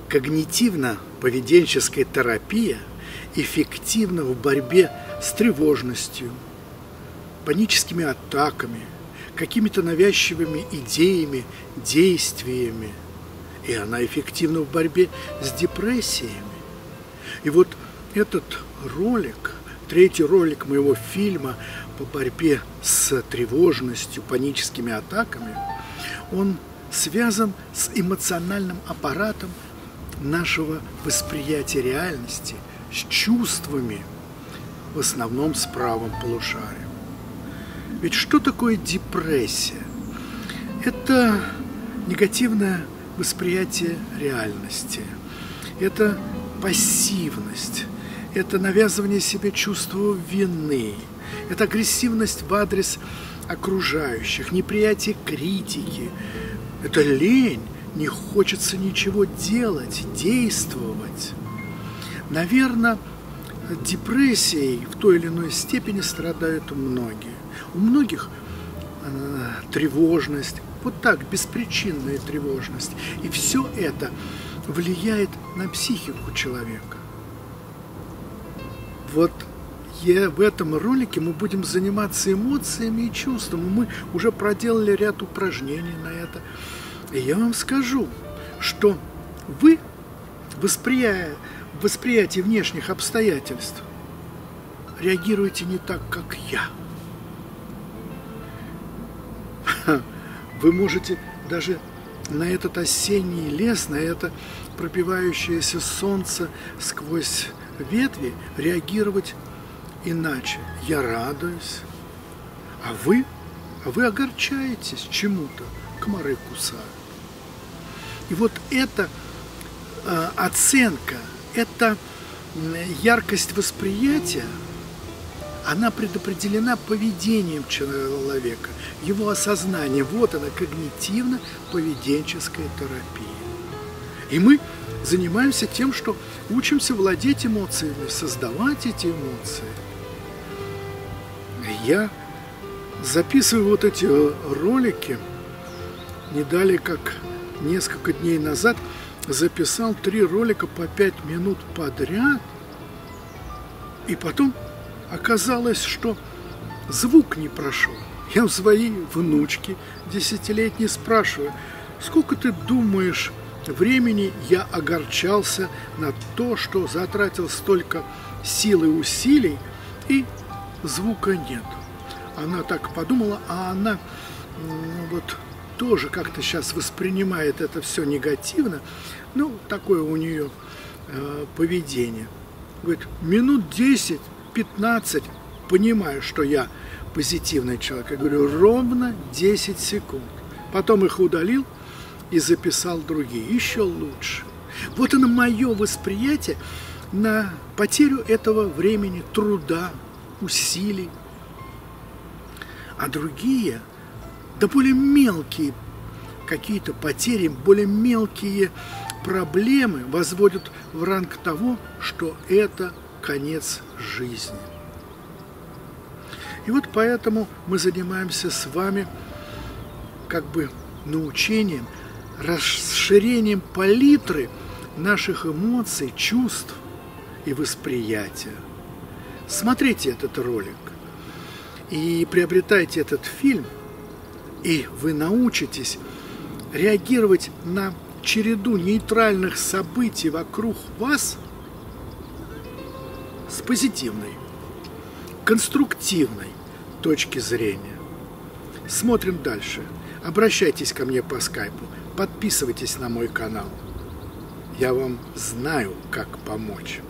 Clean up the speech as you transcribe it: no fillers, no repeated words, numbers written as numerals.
Когнитивно-поведенческая терапия эффективна в борьбе с тревожностью, паническими атаками, какими-то навязчивыми идеями, действиями. И она эффективна в борьбе с депрессиями. И вот этот ролик, третий ролик моего фильма по борьбе с тревожностью, паническими атаками, он связан с эмоциональным аппаратом нашего восприятия реальности, с чувствами, в основном с правым полушарием. Ведь что такое депрессия? Это негативное восприятие реальности, это пассивность, это навязывание себе чувства вины, это агрессивность в адрес окружающих, неприятие критики, это лень, не хочется ничего делать, действовать. Наверное, депрессией в той или иной степени страдают многие. У многих тревожность, вот так, беспричинная тревожность. И все это влияет на психику человека. Вот в этом ролике мы будем заниматься эмоциями и чувствами. Мы уже проделали ряд упражнений на это. И я вам скажу, что вы, восприятие внешних обстоятельств, реагируете не так, как я. Вы можете даже на этот осенний лес, на это пробивающееся солнце сквозь ветви реагировать иначе. Я радуюсь, а вы огорчаетесь чему-то, комары кусают. И вот эта оценка, эта яркость восприятия, она предопределена поведением человека, его осознанием. Вот она, когнитивно-поведенческая терапия. И мы занимаемся тем, что учимся владеть эмоциями, создавать эти эмоции. Я записываю вот эти ролики, не далее как несколько дней назад записал 3 ролика по 5 минут подряд, и потом оказалось, что звук не прошел. Я у своей внучки 10-летней спрашиваю: сколько ты думаешь времени я огорчался на то, что затратил столько сил и усилий, и звука нет. Она так подумала, а она вот тоже как-то сейчас воспринимает это все негативно. Ну, такое у нее поведение. Говорит, минут 10-15 понимаю, что я позитивный человек. Я говорю, ровно 10 секунд. Потом их удалил и записал другие, еще лучше. Вот оно мое восприятие на потерю этого времени, труда, усилий. А другие, да более мелкие какие-то потери, более мелкие проблемы возводят в ранг того, что это конец жизни. И вот поэтому мы занимаемся с вами как бы научением, расширением палитры наших эмоций, чувств и восприятия. Смотрите этот ролик и приобретайте этот фильм, и вы научитесь реагировать на череду нейтральных событий вокруг вас с позитивной, конструктивной точки зрения. Смотрим дальше. Обращайтесь ко мне по скайпу, подписывайтесь на мой канал. Я вам знаю, как помочь.